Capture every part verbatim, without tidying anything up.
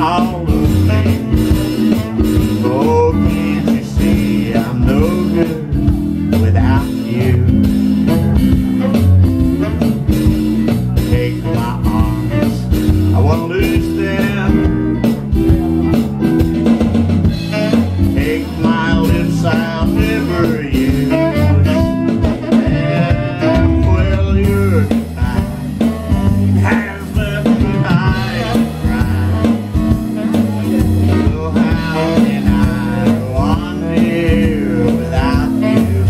all of me. Oh, can't you see I'm no good without you? Take my arms, I won't lose them. Take my lips, I'll never use. And well, your goodbye has left me high and dry. So how can I go on here without you?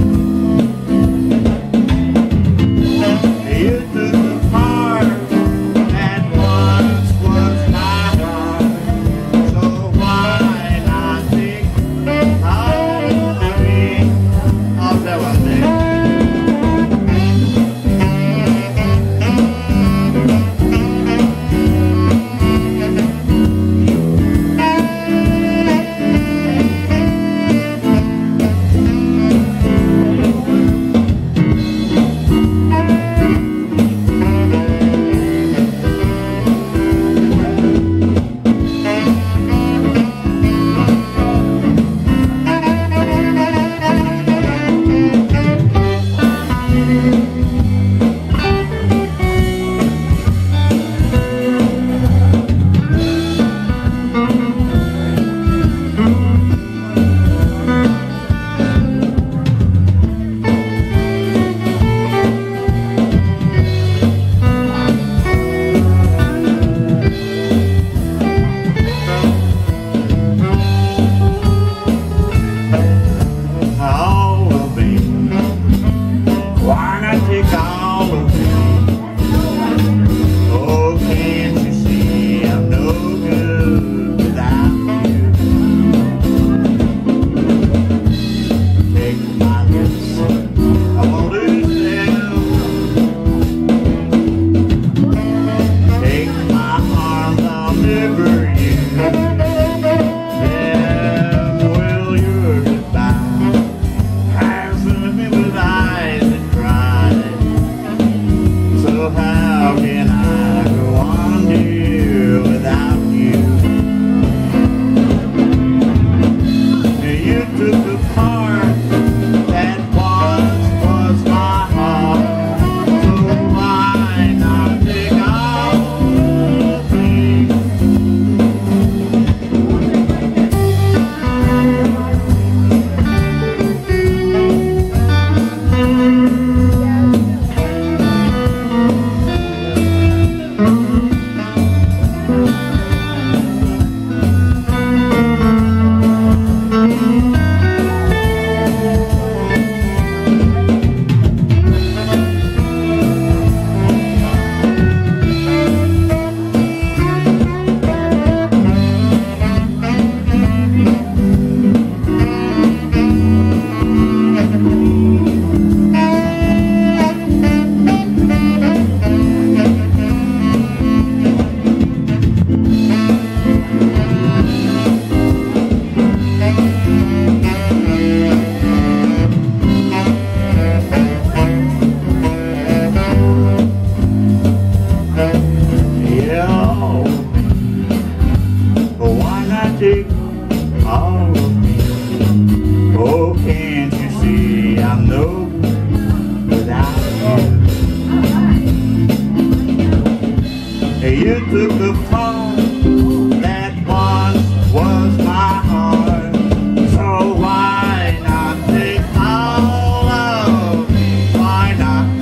You took the part that once was my heart. So why not take all of me? I'll tell her next. You took the part that once was my heart. So why not take all of me? Why not